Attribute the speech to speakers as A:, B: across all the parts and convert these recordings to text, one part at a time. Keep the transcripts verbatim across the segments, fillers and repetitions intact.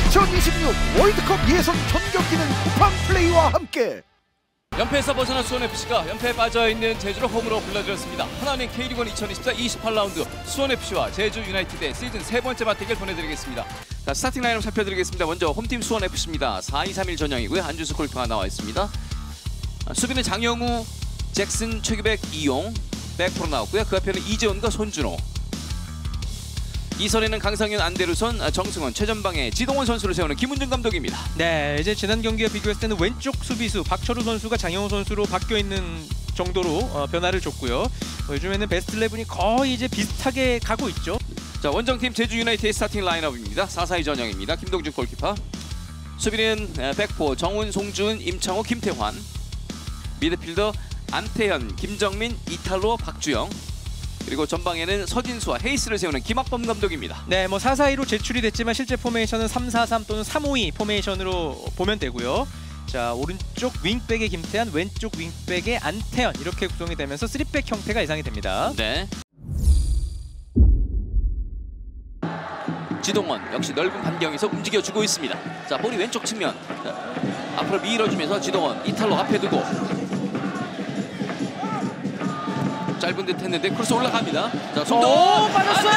A: 이천이십육 월드컵 예선 전격기는 쿠팡 플레이와 함께
B: 연패에서 벗어난 수원에프씨가 연패에 빠져있는 제주를 홈으로 불러들였습니다. 하나은행 K리그원 이천이십사 이십팔 라운드 수원에프씨와 제주 유나이티드의 시즌 세 번째 맞대결 보내드리겠습니다. 자, 스타팅 라인업 살펴드리겠습니다. 먼저 홈팀 수원에프씨입니다. 사 이 삼 일 전형이고요. 안준수 골키퍼가 나와 있습니다. 수비는 장영우, 잭슨, 최규백, 이용 백프로 나왔고요. 그 앞에는 이재훈과 손준호, 이선에는 강상윤, 안데르손, 정승원, 최전방에 지동원 선수를 세우는 김은중 감독입니다.
C: 네, 이제 지난 경기와 비교했을 때는 왼쪽 수비수 박철우 선수가 장영호 선수로 바뀌어 있는 정도로 어, 변화를 줬고요. 어, 요즘에는 베스트 십일이 거의 이제 비슷하게 가고 있죠.
B: 자, 원정팀 제주 유나이티드의 스타팅 라인업입니다. 사 사 이 전형입니다. 김동준 골키퍼. 수비는 백포 정훈, 송준, 임창호, 김태환. 미드필더 안태현, 김정민, 이탈로, 박주영. 그리고 전방에는 서진수와 헤이스를 세우는 김학범 감독입니다.
C: 네, 뭐 사 사 이로 제출이 됐지만 실제 포메이션은 삼 사 삼 또는 삼 오 이 포메이션으로 보면 되고요. 자, 오른쪽 윙백의 김태환, 왼쪽 윙백의 안태현 이렇게 구성이 되면서 쓰리백 형태가 예상이 됩니다.
B: 네. 지동원 역시 넓은 반경에서 움직여주고 있습니다. 자, 볼이 왼쪽 측면. 자, 앞으로 밀어주면서 지동원, 이탈로 앞에 두고 짧은 듯 했는데 크로스 올라갑니다. 자, 손도
C: 빠졌어요.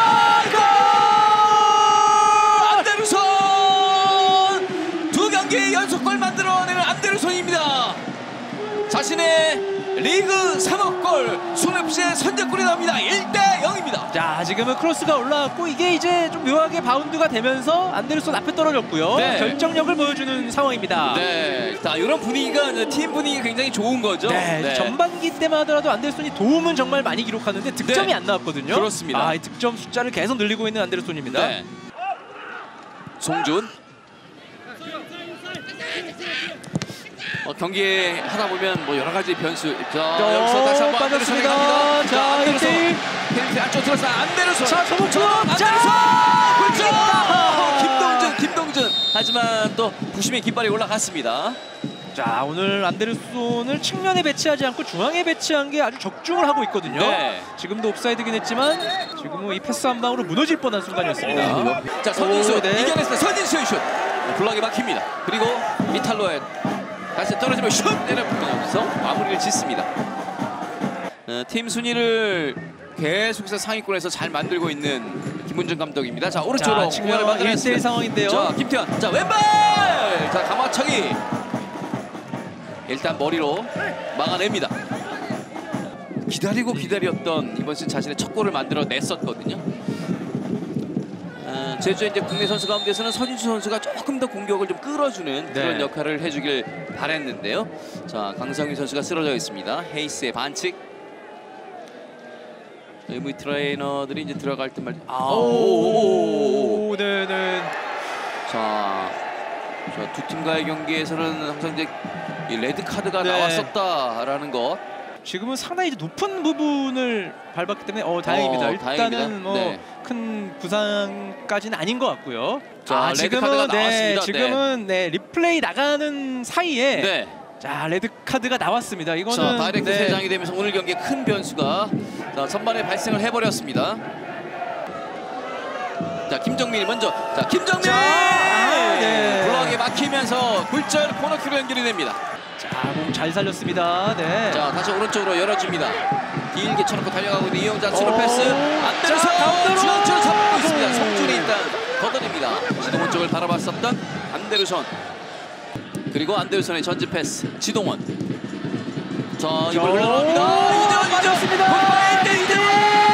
B: 안데르손! 안데르손! 두 경기 연속골 만들어내는 안데르손입니다. 자신의 리그 삼 억 골, 수원에프씨의 선제골이 나옵니다. 일 대 영입니다.
C: 자, 지금은 크로스가 올라왔고 이게 이제 좀 묘하게 바운드가 되면서 안데르손 앞에 떨어졌고요.
B: 네.
C: 결정력을 보여주는 상황입니다.
B: 네, 자, 이런 분위기가 팀 분위기가 굉장히 좋은 거죠.
C: 네,
B: 네.
C: 전반기 때만 하더라도 안데르손이 도움은 정말 많이 기록하는데 득점이
B: 네.
C: 안 나왔거든요.
B: 그렇습니다.
C: 아, 이 득점 숫자를 계속 늘리고 있는 안데르손입니다.
B: 네. 송준. 어, 경기 하다 보면 뭐 여러 가지 변수. 자,
C: 어,
B: 여기서 다시 한번 안데르손이
C: 빠졌습니다.
B: 갑니다.
C: 자,
B: 안데르손.
C: 일 대 일.
B: 페널티 안쪽 들어서 안데르손.
C: 자, 소목점.
B: 안데르손. 굴절.
C: 자,
B: 김동준, 김동준. 하지만 또 부심의 깃발이 올라갔습니다.
C: 자, 오늘 안데르손을 측면에 배치하지 않고 중앙에 배치한 게 아주 적중을 하고 있거든요.
B: 네.
C: 지금도 옵사이드긴 했지만 지금은 이 패스 한 방으로 무너질 뻔한 순간이었습니다.
B: 자, 서진수
C: 오, 네.
B: 이겨냈습니다. 서진수의 슛. 블락이 막힙니다. 그리고 이탈로의 다시 떨어지면 슛! 내려보면서 마무리를 짓습니다. 어, 팀 순위를 계속해서 상위권에서 잘 만들고 있는 김은중 감독입니다. 자, 오른쪽으로 공간을
C: 일 대 일
B: 만들어냈습니다.
C: 상황인데요.
B: 자, 김태환. 자, 왼발! 자, 가마차기. 일단 머리로 막아냅니다. 기다리고 기다렸던 이번 시즌 자신의 첫 골을 만들어냈었거든요. 어, 제주의 이제 국내 선수 가운데서는 서진수 선수가 조금 더 공격을 좀 끌어주는 그런
C: 네.
B: 역할을 해주길 바랬는데요. 자, 강상윤 선수가 쓰러져 있습니다. 헤이스의 반칙. 엠브이 트레이너들이 이제 들어갈 때 말. 아,
C: 오, 네네.
B: 자, 자, 두 팀과의 경기에서는 항상 이제 이 레드 카드가
C: 네.
B: 나왔었다라는 것.
C: 지금은 상당히 이제 높은 부분을 밟았기 때문에 어 다행입니다.
B: 어,
C: 일단은
B: 다행입니다.
C: 뭐
B: 네.
C: 큰 부상까지는 아닌 것 같고요.
B: 자,
C: 아,
B: 레드
C: 지금은
B: 카드가
C: 네,
B: 나왔습니다.
C: 지금은 네. 리플레이 나가는 사이에
B: 네.
C: 자, 레드 카드가 나왔습니다. 이거는
B: 자, 다이렉트
C: 네.
B: 세 장이 되면서 오늘 경기에 큰 변수가 자, 선반에 발생을 해버렸습니다. 자, 김정민이 먼저. 자, 김정민!
C: 자, 아, 네.
B: 블락에 막히면서 굴절 코너킥으로 연결이 됩니다.
C: 자, 공 잘 살렸습니다. 네.
B: 자, 다시 오른쪽으로 열어줍니다. 길게 쳐놓고 달려가고 있는 이영자 스루
C: 오.
B: 패스. 안데르손
C: 자, 가운데로.
B: 중앙쪽을 잡고 있습니다. 송준이 일단 걷어냅니다. 지동원 쪽을 바라봤었던 안데르손. 그리고 안데르손의 전진 패스. 지동원. 자, 이걸 흘러갑니다. 이대원,
C: 맞았습니다.
B: 골키퍼 일 대 이대원.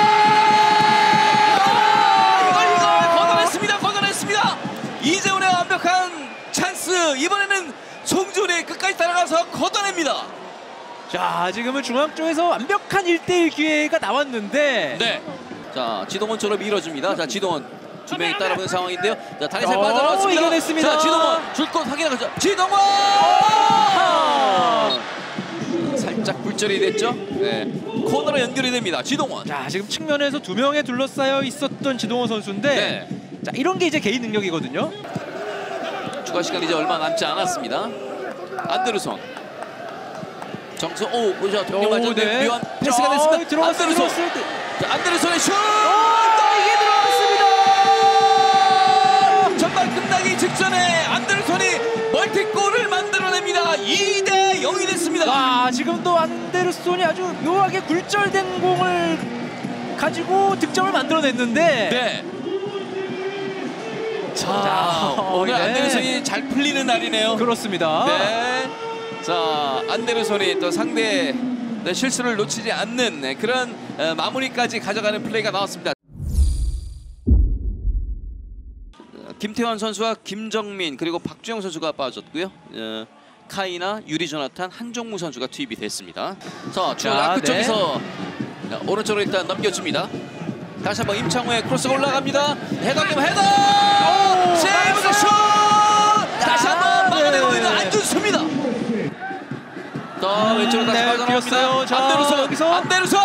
B: 이걸 이걸 걷어냈습니다. 걷어냈습니다. 이재훈의 완벽한 찬스. 이번에는 송준이 끝까지 따라가서 걷어냅니다.
C: 자, 지금은 중앙 쪽에서 완벽한 일 대 일 기회가 나왔는데
B: 네. 자, 지동원 쪽으로 밀어줍니다. 자, 지동원 두 명이 따라오는 상황인데요. 자, 다리 살
C: 어,
B: 빠져나왔습니다.
C: 이겨냈습니다.
B: 자, 지동원 줄 곳 확인하죠. 지동원! 살짝 굴절이 됐죠. 네. 코너로 연결이 됩니다. 지동원.
C: 자, 지금 측면에서 두 명에 둘러싸여 있었던 지동원 선수인데
B: 네.
C: 자, 이런 게 이제 개인 능력이거든요.
B: 추가 시간 이제 얼마 남지 않았습니다. 안데르손. 정수 오, 보자 동료 맞았는데
C: 네.
B: 묘한 패스가 됐습니다.
C: 들어갔어요.
B: 안데르손.
C: 들어갔어요.
B: 자, 안데르손의 슛!
C: 어, 이게 들어갔습니다.
B: 전반 끝나기 직전
C: 자, 지금도 안데르손이 아주 묘하게 굴절된 공을 가지고 득점을 만들어냈는데.
B: 네. 자,
C: 자,
B: 오늘
C: 네.
B: 안데르손이 잘 풀리는 날이네요.
C: 그렇습니다.
B: 네. 자, 안데르손이 또 상대의 실수를 놓치지 않는 그런 마무리까지 가져가는 플레이가 나왔습니다. 김태환 선수와 김정민 그리고 박주영 선수가 빠졌고요. 어, 카이나, 유리 조나탄, 한종무 선수가 투입이 됐습니다. 자,
C: 자,
B: 그
C: 네.
B: 쪽에서 자, 오른쪽으로 일단 넘겨줍니다. 다시 한번 임창우의 크로스가 올라갑니다. 헤더님 헤더! 세이브 슛! 다시 한번 막아내고 있는 안준수입니다. 자, 왼쪽으로 다시
C: 네,
B: 빠져나갑니다.
C: 비었어요. 자,
B: 안데르손,
C: 여기서.
B: 안데르손!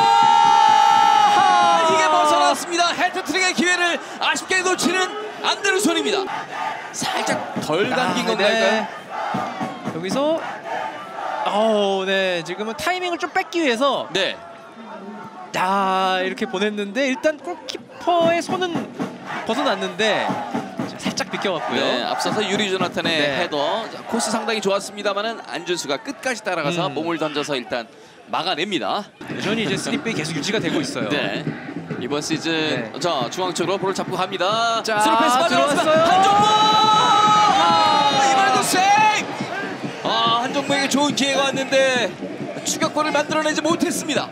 B: 이게 벗어났습니다. 헤트트릭의 기회를 아쉽게 놓치는 안데르손입니다. 살짝 덜 당긴
C: 아,
B: 건가요?
C: 네. 여기서 어, 네, 지금은 타이밍을 좀 뺏기 위해서
B: 네.
C: 자, 이렇게 보냈는데 일단 골키퍼의 손은 벗어났는데 자, 살짝 비껴갔고요.
B: 네, 앞서서 유리 조나탄의
C: 네.
B: 헤더. 자, 코스 상당히 좋았습니다만은 안준수가 끝까지 따라가서
C: 음.
B: 몸을 던져서 일단 막아냅니다.
C: 여전히 이제 스리백이 계속 유지가 되고 있어요.
B: 네. 이번 시즌
C: 네.
B: 자, 중앙 쪽으로 볼을 잡고 갑니다.
C: 자,
B: 스루 패스
C: 들어왔어요.
B: 맞아놨습니다. 한종무! 아, 이번에도 세이브! 아, 한종무에게 좋은 기회가 왔는데 추격골을 만들어내지 못했습니다.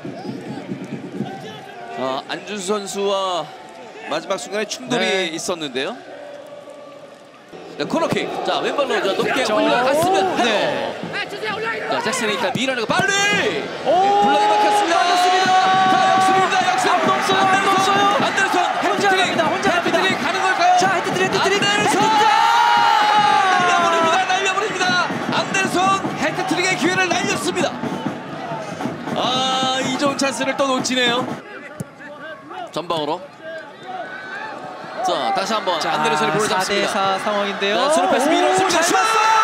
B: 아, 안준수 선수와 마지막 순간에 충돌이
C: 네.
B: 있었는데요. 자, 코너킥. 자, 왼발로 자, 높게
C: 자,
B: 올라갔습니다.
C: 네.
B: 자, 잭슨이 일단 밀어내고 빨리!
C: 오!
B: 블락이 막혔습니다.
C: 막혔습니다.
B: 자, 역습입니다. 역습.
C: 아무도 없어요. 아무도 없어요.
B: 안데르손.
C: 혼자
B: 헤트트릭.
C: 갑니다. 혼자 갑니다.
B: 헤트트릭 가는 걸까요?
C: 자, 헤트트릭, 헤트트릭.
B: 안데르손! 날려버립니다. 날려버립니다. 안데르손 헤트트릭의 기회를 날렸습니다. 아, 이 좋은 찬스를 또 놓치네요. 전방으로. 자, 다시 한번
C: 자,
B: 안데르손이 볼을
C: 사 대
B: 잡습니다.
C: 사 상황인데요.
B: 자, 스루 패스 밀어줍니다. 슛!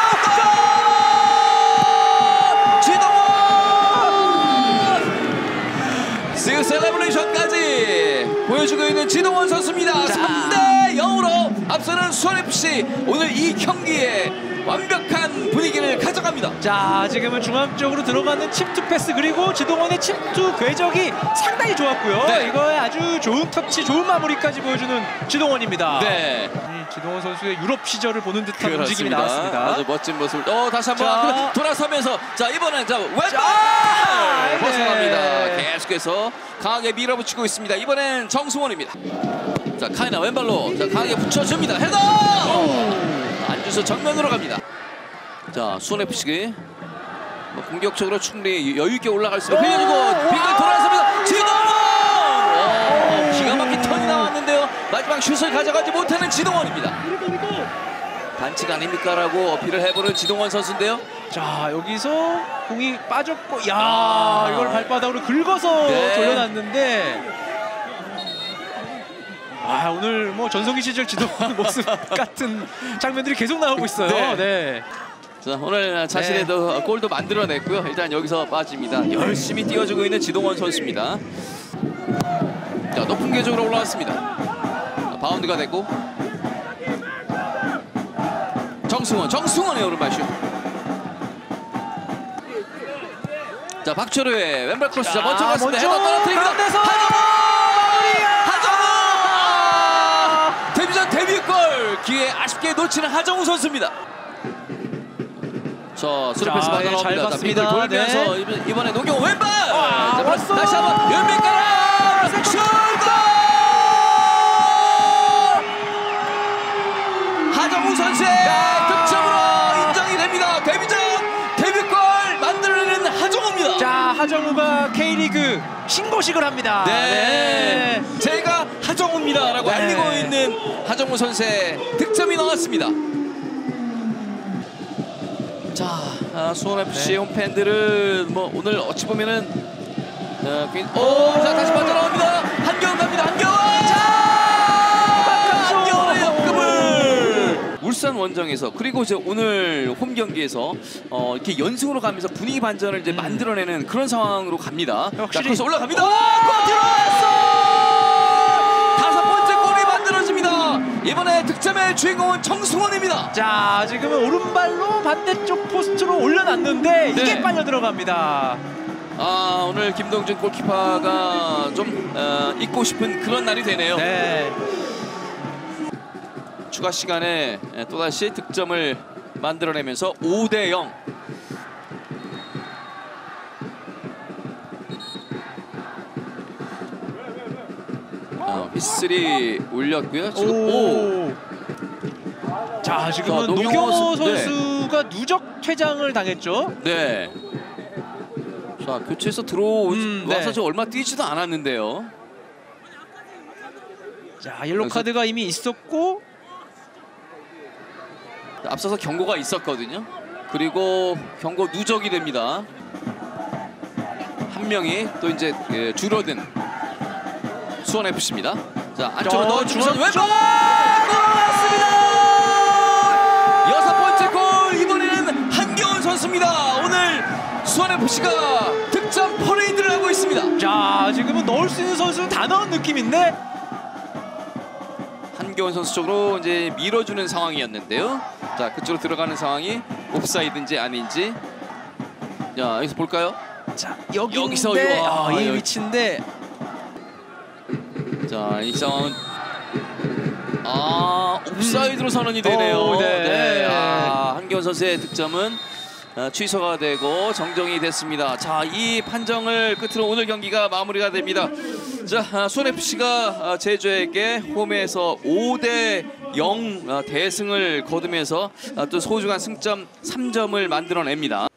B: 지동원! 지금 셀레브레이션까지 보여주고 있는 지동원 선수입니다.
C: 자.
B: 삼 대 영으로 앞서는 수원에프씨 오늘 이 경기에 완벽한 분위기를 가져갑니다.
C: 자, 지금은 중앙 쪽으로 들어가는 침투 패스 그리고 지동원의 침투 궤적이 상당히 좋았고요.
B: 네.
C: 이거에 아주 좋은 터치, 좋은 마무리까지 보여주는 지동원입니다.
B: 네.
C: 이 지동원 선수의 유럽 시절을 보는 듯한 움직임이
B: 그렇습니다.
C: 나왔습니다.
B: 아주 멋진 모습을. 어, 다시 한번
C: 자.
B: 돌아서면서 자, 이번엔 자, 왼발
C: 자,
B: 벗어납니다.
C: 네.
B: 계속해서 강하게 밀어붙이고 있습니다. 이번엔 정승원입니다. 자, 카이나 왼발로 자, 강하게 붙여줍니다. 헤더! 안준수 정면으로 갑니다. 자, 수원에프씨 뭐 공격적으로 충분히 여유 있게 올라갈 수 있는 빌려주고 빙글 돌아섭니다. 지동원! 오, 기가 막힌 턴이 나왔는데요. 마지막 슛을 가져가지 못하는 지동원입니다. 반칙 아닙니까라고 어필을 해보는 지동원 선수인데요.
C: 자, 여기서 공이 빠졌고, 야,
B: 아.
C: 이걸 발바닥으로 긁어서
B: 네.
C: 돌려놨는데. 아, 오늘 뭐 전성기 시절 지동원 모습 같은 장면들이 계속 나오고 있어요.
B: 네.
C: 네.
B: 자, 오늘 자신의 네. 골도 만들어냈고요. 일단 여기서 빠집니다. 열심히 뛰어주고 있는 지동원 선수입니다. 자, 높은 궤적으로 올라왔습니다. 자, 바운드가 됐고 정승원, 정승원의 오른발 슛. 자, 박철우의 왼발 크로스. 자, 먼저 갔습니다. 헤더 떨어뜨립니다.
C: 가운데서
B: 하정우! 데뷔전 데뷔골 기회 아쉽게 놓치는 하정우 선수입니다. 자, 수루 패스
C: 자, 예, 잘
B: 받아나옵니다.
C: 봤습니다.
B: 빙글 돌면서
C: 네.
B: 이번- 이번에 노경 왼발!
C: 아,
B: 자,
C: 왔어!
B: 다시 한번 연민가라! 슛! 하정우 선수의 득점으로 인정이 됩니다. 데뷔전 데뷔골 만들어내는 하정우입니다.
C: 자, 하정우가 K리그 신고식을 합니다.
B: 네. 제가 하정우입니다라고
C: 네.
B: 알리고 있는 하정우 선수의 득점이 나왔습니다. 자, 아, 수원에프씨
C: 네.
B: 홈팬들은 뭐 오늘 어찌 보면은 어, 괜- 오, 자, 다시 빠져나옵니다. 한겨울 갑니다. 한겨울! 자! 한겨울의 역금을 울산 원정에서 그리고 이제 오늘 홈 경기에서 어, 이렇게 연승으로 가면서 분위기 반전을 이제 만들어내는 그런 상황으로 갑니다. 자,
C: 확실히-
B: 그래서 올라갑니다. 골 들어왔어! 다섯 번째 골이 만들어집니다. 이번에 득점의 주인공은 정승원입니다.
C: 자, 지금은 오른발로 반대쪽 포스트로 올려놨는데 이게
B: 네.
C: 빨려 들어갑니다.
B: 아, 오늘 김동준 골키퍼가 좀 어, 잊고 싶은 그런 날이 되네요.
C: 네.
B: 추가 시간에 또다시 득점을 만들어내면서 오 대 영. 어, 휘슬이 울렸고요. 지금 오.
C: 오. 자, 지금은
B: 자, 노경호
C: 노경호
B: 선- 네.
C: 선수가 누적 퇴장을 당했죠.
B: 네. 자, 교체해서 들어와서
C: 음, 네.
B: 좀 얼마 뛰지도 않았는데요.
C: 자, 옐로 카드가 이미 있었고
B: 앞서서 경고가 있었거든요. 그리고 경고 누적이 됩니다. 한 명이 또 이제 예, 줄어든 수원 에프씨입니다. 자, 안쪽으로
C: 어,
B: 넣어주면서
C: 중앙쪽!
B: 왼발 골 나왔습니다. 여섯 번째 골, 이번에는 한겨운 선수입니다. 오늘 수원 에프씨가 득점 퍼레이드를 하고 있습니다.
C: 자, 지금은 넣을 수 있는 선수는 다 넣은 느낌인데
B: 한겨운 선수 쪽으로 이제 밀어주는 상황이었는데요. 자, 그쪽으로 들어가는 상황이 옵사이드인지 아닌지. 자, 여기서 볼까요?
C: 자, 여기인데,
B: 여기서
C: 아, 이
B: 여기.
C: 위치인데
B: 자, 이 상황은 아, 옵사이드로 선언이 되네요.
C: 오, 네.
B: 아, 한겨운 선수의 득점은 어, 취소가 되고 정정이 됐습니다. 자, 이 판정을 끝으로 오늘 경기가 마무리가 됩니다. 자, 수원 에프씨가 제주에게 홈에서 오 대 영 대승을 거두면서 또 소중한 승점 삼 점을 만들어냅니다.